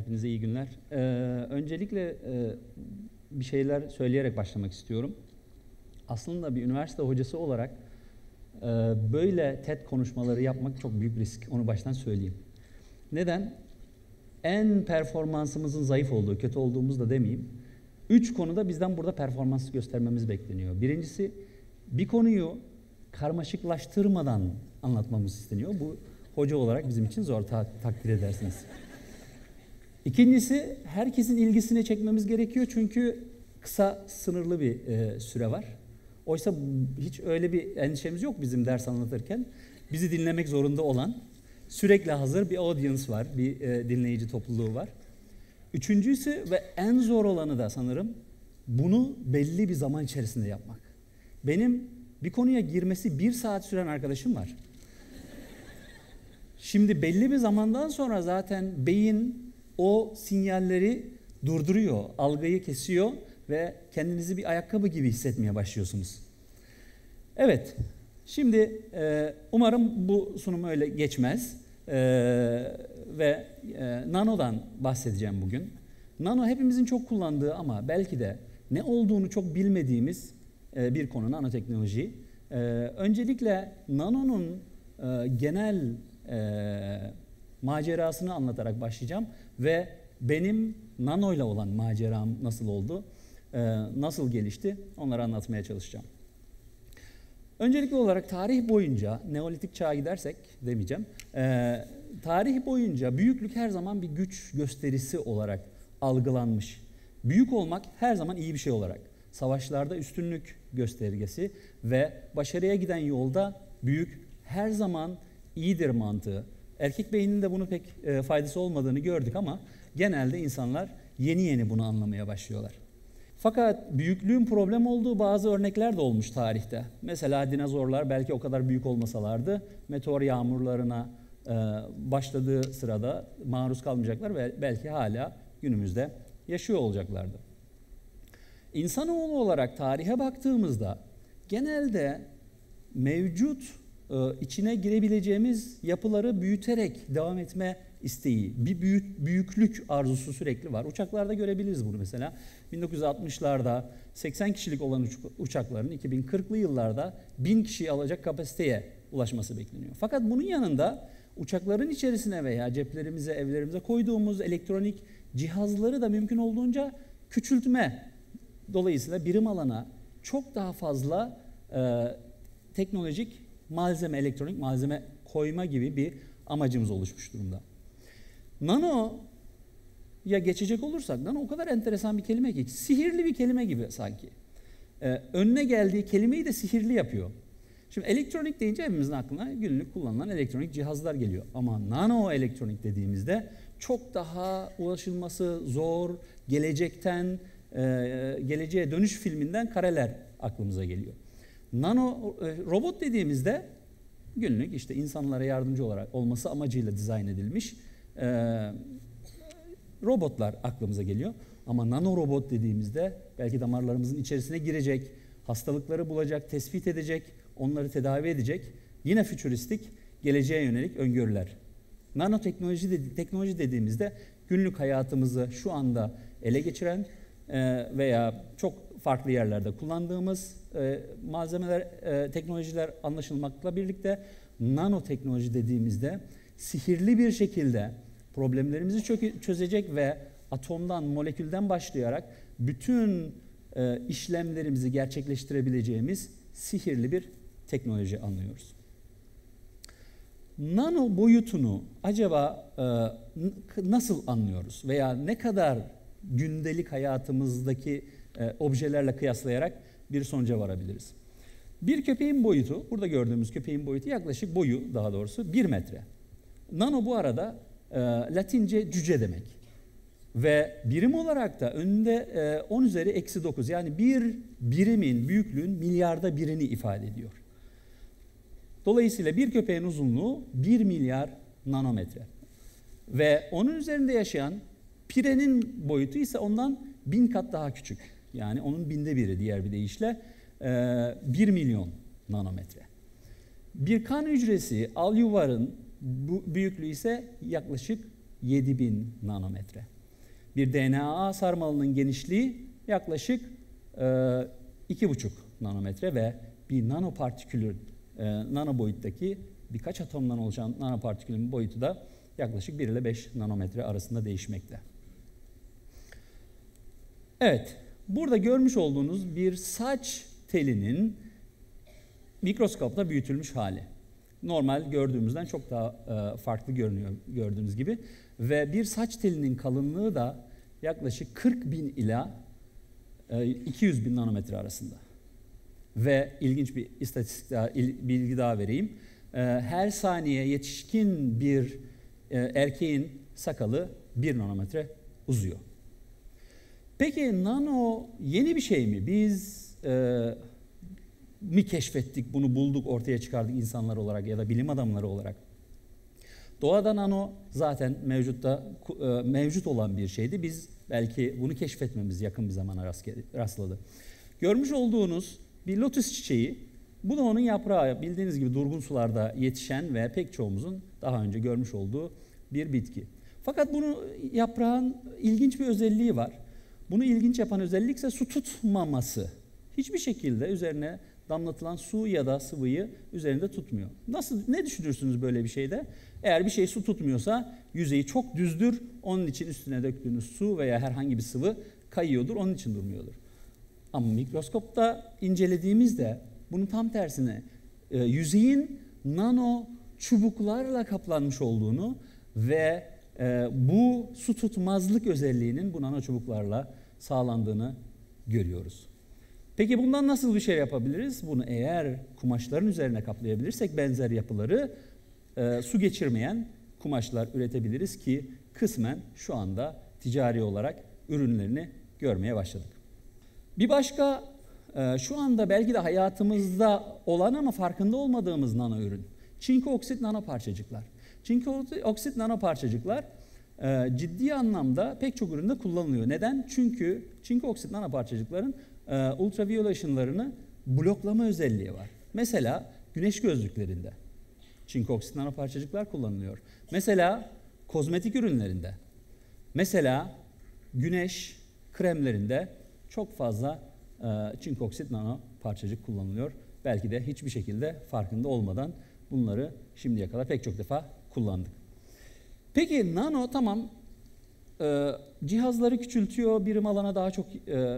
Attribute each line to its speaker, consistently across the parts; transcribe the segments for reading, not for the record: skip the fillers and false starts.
Speaker 1: Hepinize iyi günler. Öncelikle bir şeyler söyleyerek başlamak istiyorum. Aslında bir üniversite hocası olarak böyle TED konuşmaları yapmak çok büyük risk. Onu baştan söyleyeyim. Neden? En performansımızın zayıf olduğu, kötü olduğumuz da demeyeyim. 3 konuda bizden burada performans göstermemiz bekleniyor. Birincisi, bir konuyu karmaşıklaştırmadan anlatmamız isteniyor. Bu hoca olarak bizim için zor, takdir edersiniz. İkincisi, herkesin ilgisini çekmemiz gerekiyor çünkü kısa, sınırlı bir süre var. Oysa hiç öyle bir endişemiz yok bizim ders anlatırken. Bizi dinlemek zorunda olan, sürekli hazır bir audience var, bir dinleyici topluluğu var. Üçüncüsü ve en zor olanı da sanırım bunu belli bir zaman içerisinde yapmak. Benim bir konuya girmesi 1 saat süren arkadaşım var. Şimdi belli bir zamandan sonra zaten beyin o sinyalleri durduruyor, algıyı kesiyor ve kendinizi bir ayakkabı gibi hissetmeye başlıyorsunuz. Evet, şimdi umarım bu sunum öyle geçmez ve nanodan bahsedeceğim bugün. Nano hepimizin çok kullandığı ama belki de ne olduğunu çok bilmediğimiz bir konu, nanoteknoloji. Öncelikle nanonun genel macerasını anlatarak başlayacağım ve benim nanoyla olan maceram nasıl oldu, nasıl gelişti onları anlatmaya çalışacağım. Öncelikli olarak tarih boyunca, Neolitik çağa gidersek demeyeceğim, tarih boyunca büyüklük her zaman bir güç gösterisi olarak algılanmış. Büyük olmak her zaman iyi bir şey olarak. Savaşlarda üstünlük göstergesi ve başarıya giden yolda büyük her zaman iyidir mantığı. Erkek beyninde bunu pek faydası olmadığını gördük ama genelde insanlar yeni yeni bunu anlamaya başlıyorlar. Fakat büyüklüğün problem olduğu bazı örnekler de olmuş tarihte. Mesela dinozorlar belki o kadar büyük olmasalardı meteor yağmurlarına başladığı sırada maruz kalmayacaklar ve belki hala günümüzde yaşıyor olacaklardı. İnsanoğlu olarak tarihe baktığımızda genelde mevcut içine girebileceğimiz yapıları büyüterek devam etme isteği, bir büyüklük arzusu sürekli var. Uçaklarda görebiliriz bunu mesela. 1960'larda 80 kişilik olan uçakların 2040'lı yıllarda 1000 kişiyi alacak kapasiteye ulaşması bekleniyor. Fakat bunun yanında uçakların içerisine veya ceplerimize, evlerimize koyduğumuz elektronik cihazları da mümkün olduğunca küçültme. Dolayısıyla birim alana çok daha fazla teknolojik malzeme, elektronik malzeme koyma gibi bir amacımız oluşmuş durumda. Nano'ya geçecek olursak, nano o kadar enteresan bir kelime ki, sihirli bir kelime gibi sanki. Önüne geldiği kelimeyi de sihirli yapıyor. Şimdi elektronik deyince hepimizin aklına günlük kullanılan elektronik cihazlar geliyor. Ama nano elektronik dediğimizde çok daha ulaşılması zor, gelecekten, geleceğe dönüş filminden kareler aklımıza geliyor. Nano robot dediğimizde günlük işte insanlara yardımcı olarak olması amacıyla dizayn edilmiş robotlar aklımıza geliyor. Ama nano robot dediğimizde belki damarlarımızın içerisine girecek, hastalıkları bulacak, tespit edecek, onları tedavi edecek, yine fütüristik, geleceğe yönelik öngörüler. Teknoloji dediğimizde günlük hayatımızı şu anda ele geçiren veya çok farklı yerlerde kullandığımız malzemeler, teknolojiler anlaşılmakla birlikte nanoteknoloji dediğimizde sihirli bir şekilde problemlerimizi çözecek ve atomdan, molekülden başlayarak bütün işlemlerimizi gerçekleştirebileceğimiz sihirli bir teknoloji anlıyoruz. Nano boyutunu acaba nasıl anlıyoruz veya ne kadar gündelik hayatımızdaki objelerle kıyaslayarak bir sonuca varabiliriz? Bir köpeğin boyutu, burada gördüğümüz köpeğin boyutu yaklaşık boyu daha doğrusu 1 metre. Nano bu arada Latince cüce demek. Ve birim olarak da önünde 10 üzeri eksi 9 yani bir birimin büyüklüğün milyarda birini ifade ediyor. Dolayısıyla bir köpeğin uzunluğu 1 milyar nanometre. Ve onun üzerinde yaşayan pirenin boyutu ise ondan 1000 kat daha küçük. Yani onun binde biri diğer bir deyişle 1 milyon nanometre. Bir kan hücresi, alüvarın büyüklüğü ise yaklaşık 7000 nanometre. Bir DNA sarmalının genişliği yaklaşık 2,5 nanometre ve bir nanopartikülün nano boyuttaki birkaç atomdan oluşan nanopartikülün boyutu da yaklaşık 1 ile 5 nanometre arasında değişmekte. Evet, burada görmüş olduğunuz bir saç telinin mikroskopta büyütülmüş hali. Normal gördüğümüzden çok daha farklı görünüyor gördüğünüz gibi. Ve bir saç telinin kalınlığı da yaklaşık 40.000 ila 200.000 nanometre arasında. Ve ilginç bir istatistik daha, bilgi daha vereyim. Her saniye yetişkin bir erkeğin sakalı 1 nanometre uzuyor. Peki nano yeni bir şey mi? Biz mi keşfettik, bunu bulduk, ortaya çıkardık insanlar olarak ya da bilim adamları olarak? Doğada nano zaten mevcut olan bir şeydi. Biz belki bunu keşfetmemiz yakın bir zamana rastladı. Görmüş olduğunuz bir lotus çiçeği, bu da onun yaprağı. Bildiğiniz gibi durgun sularda yetişen ve pek çoğumuzun daha önce görmüş olduğu bir bitki. Fakat bunu yaprağın ilginç bir özelliği var. Bunu ilginç yapan özellik ise su tutmaması. Hiçbir şekilde üzerine damlatılan su ya da sıvıyı üzerinde tutmuyor. Ne düşünürsünüz böyle bir şeyde? Eğer bir şey su tutmuyorsa yüzeyi çok düzdür. Onun için üstüne döktüğünüz su veya herhangi bir sıvı kayıyordur. Onun için durmuyordur. Ama mikroskopta incelediğimizde bunun tam tersine yüzeyin nano çubuklarla kaplanmış olduğunu ve bu su tutmazlık özelliğinin bu nano çubuklarla sağlandığını görüyoruz. Peki bundan nasıl bir şey yapabiliriz? Bunu eğer kumaşların üzerine kaplayabilirsek benzer yapıları su geçirmeyen kumaşlar üretebiliriz ki kısmen şu anda ticari olarak ürünlerini görmeye başladık. Bir başka şu anda belki de hayatımızda olan ama farkında olmadığımız nano ürün. Çinko oksit nanoparçacıklar. Çinko oksit nanoparçacıklar ciddi anlamda pek çok üründe kullanılıyor. Neden? Çünkü çinko oksit nanoparçacıkların ultraviyole ışınlarını bloklama özelliği var. Mesela güneş gözlüklerinde çinko oksit nanoparçacıklar kullanılıyor. Mesela kozmetik ürünlerinde. Mesela güneş kremlerinde çok fazla çinko oksit nanoparçacık kullanılıyor. Belki de hiçbir şekilde farkında olmadan bunları şimdiye kadar pek çok defa kullandık. Peki nano tamam cihazları küçültüyor, birim alana daha çok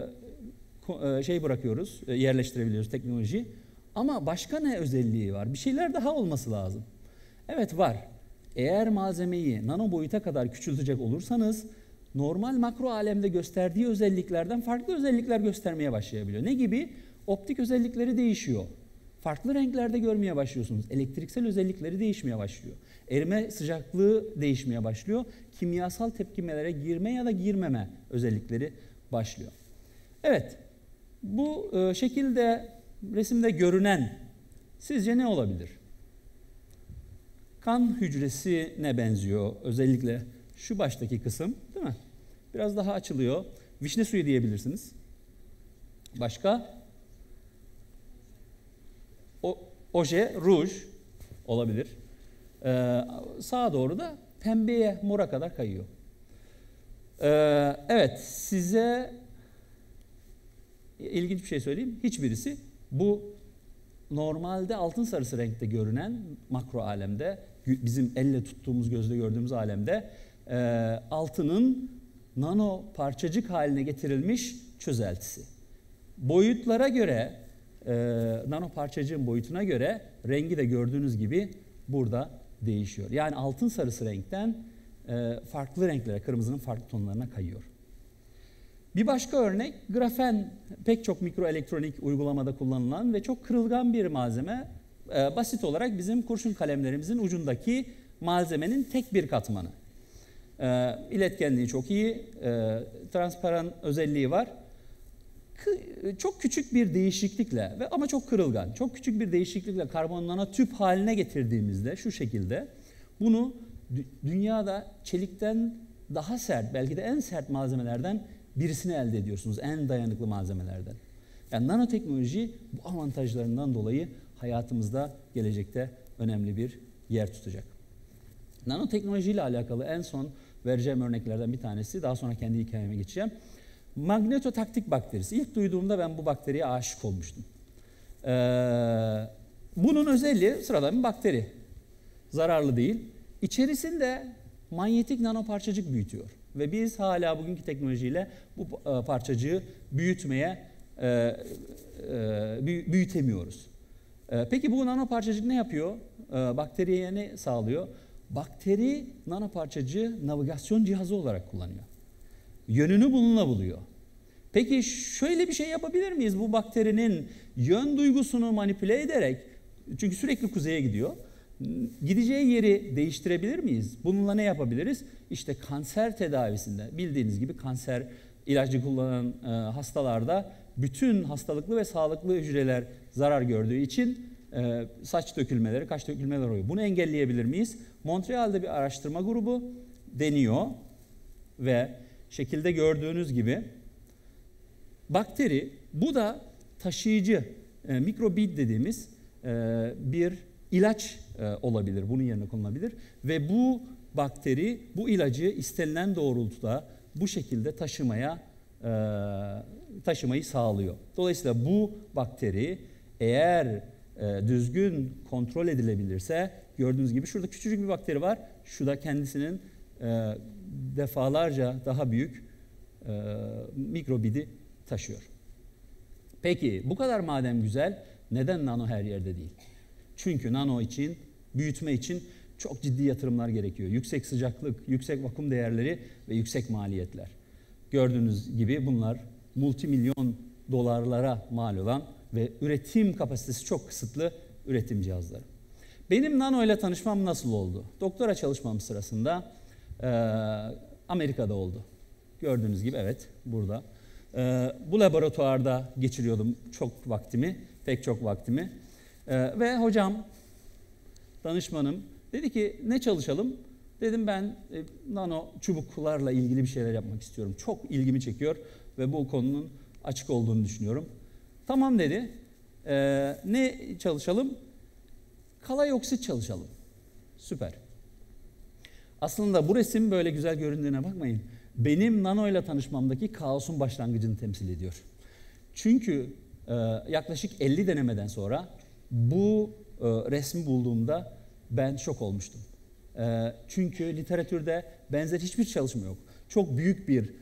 Speaker 1: bırakıyoruz, yerleştirebiliyoruz teknoloji. Ama başka ne özelliği var? Bir şeyler daha olması lazım. Evet var. Eğer malzemeyi nano boyuta kadar küçültecek olursanız normal makro alemde gösterdiği özelliklerden farklı özellikler göstermeye başlayabiliyor. Ne gibi? Optik özellikleri değişiyor. Farklı renklerde görmeye başlıyorsunuz. Elektriksel özellikleri değişmeye başlıyor. Erime sıcaklığı değişmeye başlıyor. Kimyasal tepkimelere girme ya da girmeme özellikleri başlıyor. Evet, bu şekilde resimde görünen sizce ne olabilir? Kan hücresine benziyor özellikle şu baştaki kısım, değil mi? Biraz daha açılıyor. Vişne suyu diyebilirsiniz. Başka? Oje, ruj olabilir. Sağa doğru da pembeye, mora kadar kayıyor. Evet, size ilginç bir şey söyleyeyim. Hiçbirisi bu normalde altın sarısı renkte görünen makro alemde, bizim elle tuttuğumuz, gözle gördüğümüz alemde altının nano parçacık haline getirilmiş çözeltisi. Boyutlara göre, nano parçacığın boyutuna göre rengi de gördüğünüz gibi burada değişiyor. Yani altın sarısı renkten farklı renklere, kırmızının farklı tonlarına kayıyor. Bir başka örnek, grafen pek çok mikroelektronik uygulamada kullanılan ve çok kırılgan bir malzeme. Basit olarak bizim kurşun kalemlerimizin ucundaki malzemenin tek bir katmanı. İletkenliği çok iyi, transparan özelliği var. Çok küçük bir değişiklikle ama çok kırılgan, çok küçük bir değişiklikle karbon nanotüp haline getirdiğimizde şu şekilde bunu dünyada çelikten daha sert, belki de en sert malzemelerden birisini elde ediyorsunuz. En dayanıklı malzemelerden. Yani nanoteknoloji bu avantajlarından dolayı hayatımızda gelecekte önemli bir yer tutacak. Nanoteknoloji ile alakalı en son vereceğim örneklerden bir tanesi. Daha sonra kendi hikayeme geçeceğim. Magnetotaktik bakterisi. İlk duyduğumda ben bu bakteriye aşık olmuştum. Bunun özelliği sıradan bir bakteri. Zararlı değil. İçerisinde manyetik nanoparçacık büyütüyor. Ve biz hala bugünkü teknolojiyle bu parçacığı büyütemiyoruz. Peki bu nanoparçacık ne yapıyor? Bakteriye ne sağlıyor? Bakteri nanoparçacığı navigasyon cihazı olarak kullanıyor. Yönünü bununla buluyor. Peki şöyle bir şey yapabilir miyiz? Bu bakterinin yön duygusunu manipüle ederek, çünkü sürekli kuzeye gidiyor, gideceği yeri değiştirebilir miyiz? Bununla ne yapabiliriz? İşte kanser tedavisinde, bildiğiniz gibi kanser ilacı kullanan hastalarda bütün hastalıklı ve sağlıklı hücreler zarar gördüğü için saç dökülmeleri, kaş dökülmeleri oluyor. Bunu engelleyebilir miyiz? Montreal'de bir araştırma grubu deniyor ve şekilde gördüğünüz gibi bakteri, bu da taşıyıcı mikrobit dediğimiz bir ilaç olabilir. Bunun yerine konulabilir ve bu bakteri bu ilacı istenilen doğrultuda bu şekilde taşımayı sağlıyor. Dolayısıyla bu bakteri eğer düzgün kontrol edilebilirse, gördüğünüz gibi şurada küçücük bir bakteri var. Şu da kendisinin defalarca daha büyük mikrobidi taşıyor. Peki bu kadar madem güzel, neden nano her yerde değil? Çünkü nano için, büyütme için çok ciddi yatırımlar gerekiyor. Yüksek sıcaklık, yüksek vakum değerleri ve yüksek maliyetler. Gördüğünüz gibi bunlar multimilyon dolarlara mal olan ve üretim kapasitesi çok kısıtlı üretim cihazları. Benim nano ile tanışmam nasıl oldu? Doktora çalışmam sırasında Amerika'da oldu. Gördüğünüz gibi evet burada. Bu laboratuvarda geçiriyordum pek çok vaktimi. Ve hocam, danışmanım dedi ki ne çalışalım? Dedim ben nano çubuklarla ilgili bir şeyler yapmak istiyorum. Çok ilgimi çekiyor ve bu konunun açık olduğunu düşünüyorum. Tamam dedi. Ne çalışalım? Kalay oksit çalışalım. Süper. Aslında bu resim böyle güzel göründüğüne bakmayın. Benim nano ile tanışmamdaki kaosun başlangıcını temsil ediyor. Çünkü yaklaşık 50 denemeden sonra bu resmi bulduğumda ben şok olmuştum. Çünkü literatürde benzer hiçbir çalışma yok. Çok büyük bir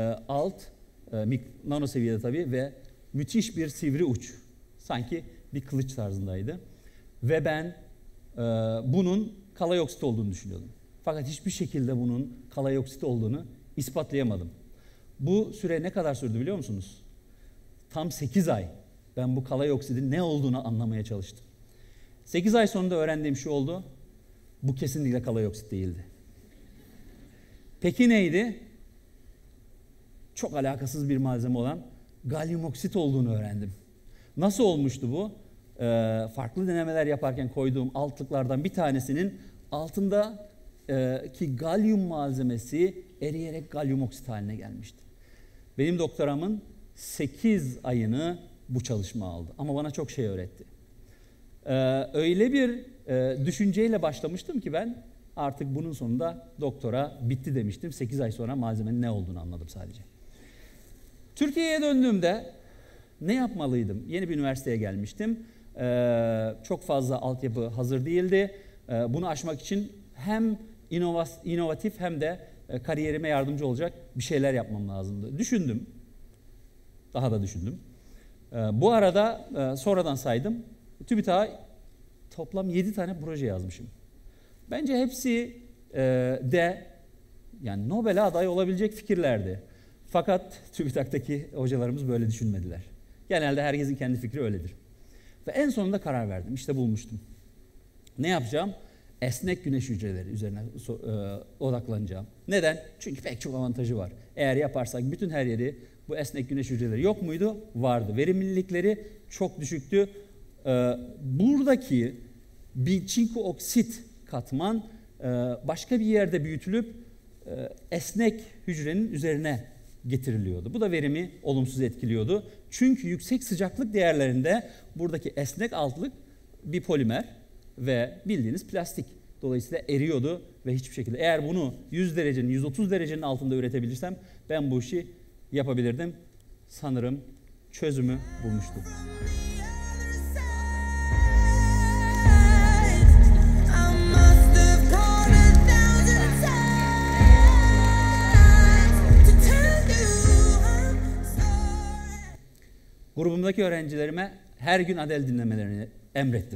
Speaker 1: nano seviyede tabii ve müthiş bir sivri uç. Sanki bir kılıç tarzındaydı. Ve ben bunun kalay oksit olduğunu düşünüyordum. Fakat hiçbir şekilde bunun kalay oksit olduğunu ispatlayamadım. Bu süre ne kadar sürdü biliyor musunuz? Tam 8 ay ben bu kalay oksidin ne olduğunu anlamaya çalıştım. 8 ay sonunda öğrendiğim şu oldu. Bu kesinlikle kalay oksit değildi. Peki neydi? Çok alakasız bir malzeme olan galyum oksit olduğunu öğrendim. Nasıl olmuştu bu? Farklı denemeler yaparken koyduğum altlıklardan bir tanesinin altındaki galyum malzemesi eriyerek galyum oksit haline gelmişti. Benim doktoramın 8 ayını bu çalışma aldı. Ama bana çok şey öğretti. Öyle bir düşünceyle başlamıştım ki ben artık bunun sonunda doktora bitti demiştim. 8 ay sonra malzemenin ne olduğunu anladım sadece. Türkiye'ye döndüğümde ne yapmalıydım? Yeni bir üniversiteye gelmiştim. Çok fazla altyapı hazır değildi. Bunu aşmak için hem inovatif hem de kariyerime yardımcı olacak bir şeyler yapmam lazımdı. Düşündüm. Daha da düşündüm. Bu arada sonradan saydım. TÜBİTAK'a toplam 7 tane proje yazmışım. Bence hepsi de yani Nobel'e aday olabilecek fikirlerdi. Fakat TÜBİTAK'taki hocalarımız böyle düşünmediler. Genelde herkesin kendi fikri öyledir. Ve en sonunda karar verdim. İşte bulmuştum. Ne yapacağım? Esnek güneş hücreleri üzerine odaklanacağım. Neden? Çünkü pek çok avantajı var. Eğer yaparsak bütün her yeri bu esnek güneş hücreleri yok muydu? Vardı. Verimlilikleri çok düşüktü. Buradaki bir çinko oksit katman başka bir yerde büyütülüp esnek hücrenin üzerine getiriliyordu. Bu da verimi olumsuz etkiliyordu. Çünkü yüksek sıcaklık değerlerinde buradaki esnek altlık bir polimer ve bildiğiniz plastik. Dolayısıyla eriyordu ve hiçbir şekilde eğer bunu 100 derecenin 130 derecenin altında üretebilirsem ben bu işi yapabilirdim. Sanırım çözümü bulmuştum. Grubumdaki öğrencilerime her gün Adele dinlemelerini emrettim.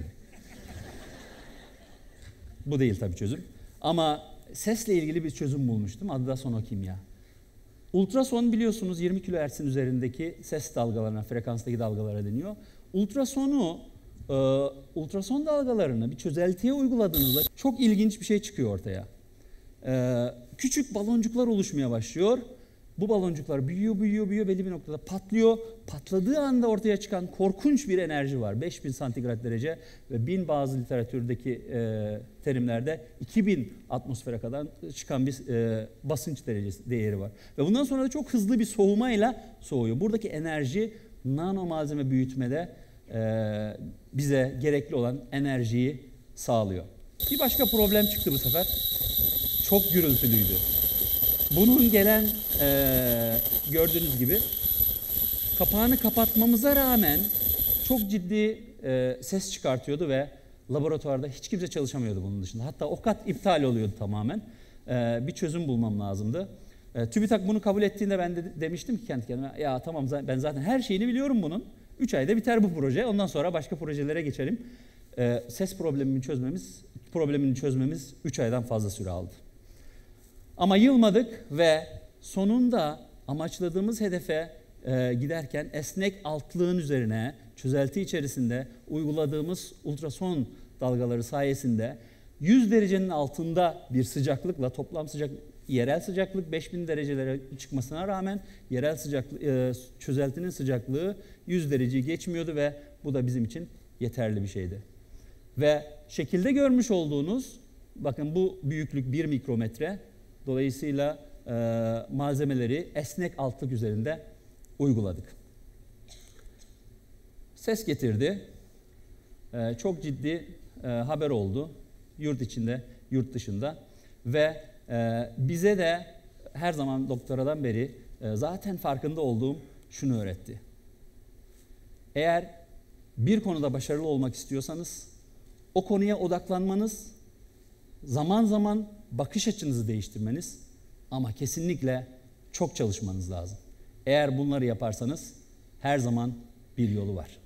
Speaker 1: Bu değil tabii çözüm. Ama sesle ilgili bir çözüm bulmuştum. Adı da sonokimya. Ultrason biliyorsunuz 20 kHz'in üzerindeki ses dalgalarına, frekanstaki dalgalara deniyor. Ultrason dalgalarını bir çözeltiye uyguladığınızda çok ilginç bir şey çıkıyor ortaya. Küçük baloncuklar oluşmaya başlıyor. Bu baloncuklar büyüyor, belli bir noktada patlıyor. Patladığı anda ortaya çıkan korkunç bir enerji var. 5000 santigrat derece ve 1000 bazı literatürdeki terimlerde 2000 atmosfere kadar çıkan bir basınç derecesi değeri var. Ve bundan sonra da çok hızlı bir soğumayla soğuyor. Buradaki enerji nano malzeme büyütmede bize gerekli olan enerjiyi sağlıyor. Bir başka problem çıktı bu sefer. Çok gürültülüydü. Bunun gelen gördüğünüz gibi kapağını kapatmamıza rağmen çok ciddi ses çıkartıyordu ve laboratuvarda hiç kimse çalışamıyordu bunun dışında. Hatta o kat iptal oluyordu tamamen. Bir çözüm bulmam lazımdı. TÜBİTAK bunu kabul ettiğinde ben de demiştim ki kendi kendime ya tamam ben zaten her şeyini biliyorum bunun. 3 ayda biter bu proje. Ondan sonra başka projelere geçelim. Ses problemini çözmemiz 3 aydan fazla süre aldı. Ama yılmadık ve sonunda amaçladığımız hedefe giderken esnek altlığın üzerine çözelti içerisinde uyguladığımız ultrason dalgaları sayesinde 100 derecenin altında bir sıcaklıkla toplam yerel sıcaklık 5000 derecelere çıkmasına rağmen yerel çözeltinin sıcaklığı 100 dereceyi geçmiyordu ve bu da bizim için yeterli bir şeydi. Ve şekilde görmüş olduğunuz bakın bu büyüklük 1 mikrometre. Dolayısıyla malzemeleri esnek altlık üzerinde uyguladık. Ses getirdi. Çok ciddi haber oldu. Yurt içinde, yurt dışında. Ve bize de her zaman doktoradan beri zaten farkında olduğum şunu öğretti. Eğer bir konuda başarılı olmak istiyorsanız o konuya odaklanmanız, zaman zaman bakış açınızı değiştirmeniz ama kesinlikle çok çalışmanız lazım. Eğer bunları yaparsanız her zaman bir yolu var.